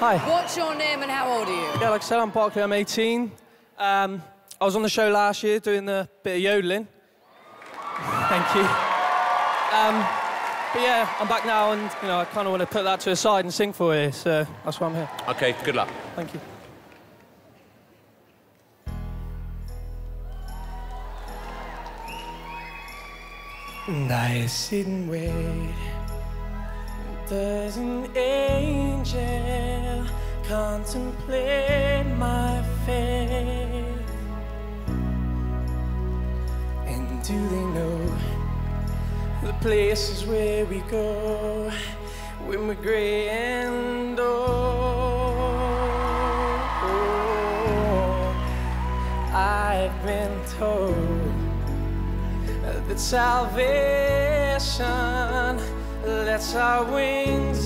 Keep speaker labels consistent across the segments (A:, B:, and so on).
A: Hi.
B: What's your name and how old are you?
A: Yeah, like I said, I'm Barclay, I'm 18. I was on the show last year doing a bit of yodeling. Thank you. But yeah, I'm back now and, you know, I kind of want to put that to the side and sing for you, so that's why I'm here.
C: OK, good luck.
A: Thank you. And I sit and wait. Does an angel contemplate my fate? And do they know the places where we go when we're gray and old? I've been told that salvation lets our wings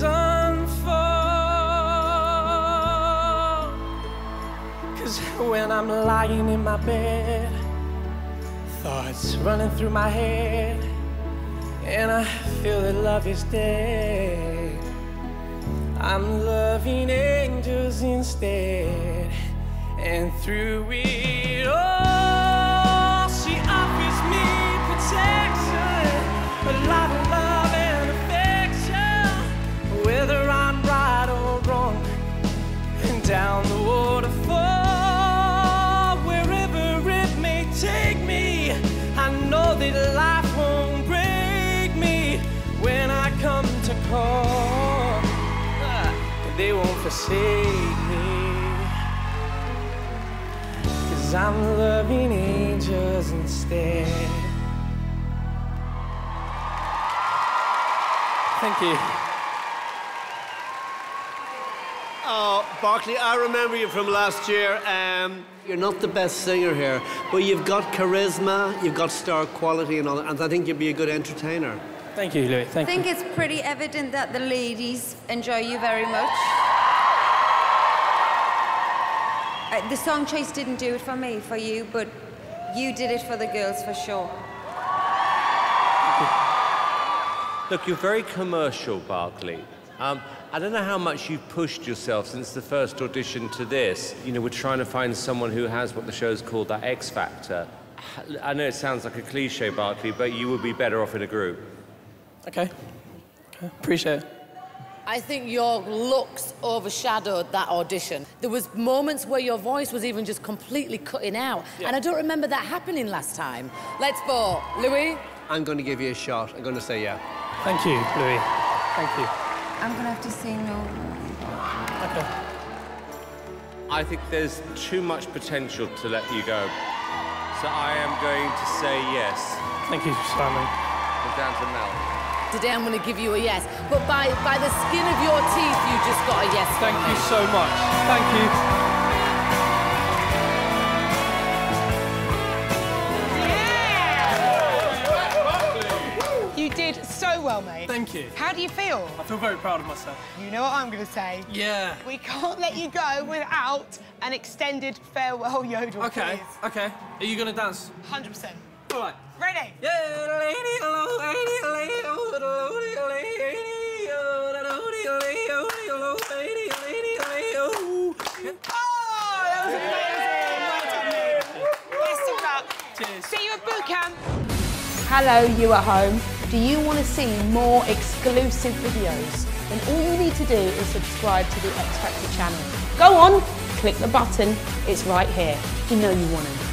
A: unfold. 'Cause when I'm lying in my bed, thoughts running through my head, and I feel that love is dead, I'm loving angels instead. And through it all, she offers me protection, a lot of love and affection, whether I'm right or wrong. And down the waterfall, wherever it may take me, I know that life won't break me when I come to call. They won't forsake me, 'cause I'm loving angels instead. Thank you.
D: Oh, Barclay, I remember you from last year. You're not the best singer here, but you've got charisma, you've got star quality and all that, and I think you'd be a good entertainer.
A: Thank you, Louis. Thank you.
E: I think it's pretty evident that the ladies enjoy you very much. The song choice didn't do it for me, for you, but you did it for the girls for sure.
C: Look, you're very commercial, Barclay. I don't know how much you've pushed yourself since the first audition to this. You know, we're trying to find someone who has what the show's called that X factor. I know it sounds like a cliche, Barclay, but you would be better off in a group.
A: Okay. Appreciate it.
B: I think your looks overshadowed that audition. There was moments where your voice was even just completely cutting out. Yeah. And I don't remember that happening last time. Let's vote. Louis?
D: I'm going to give you a shot. I'm going to say yeah.
A: Thank you, Louis. Thank you.
E: I'm going to have to say no.
A: Okay.
C: I think there's too much potential to let you go. So I am going to say yes.
A: Thank you, Simon.
C: We're down to Mel.
B: Today I'm going to give you a yes. But by the skin of your teeth, you just got a yes.
A: Thank you so much. Thank you.
F: You did so well, mate.
A: Thank you.
F: How do you feel?
A: I feel very proud of myself.
F: You know what I'm going to say?
A: Yeah.
F: We can't let you go without an extended farewell yodel,
A: Okay,
F: please.
A: okay. Are you going to dance?
F: 100%.
A: All right.
F: Ready?
A: Yeah, lady,
F: Best of luck.
A: Cheers.
F: See you at boot camp.
G: Hello, you at home. Do you want to see more exclusive videos? Then all you need to do is subscribe to the X Factor channel. Go on, click the button. It's right here. You know you want to.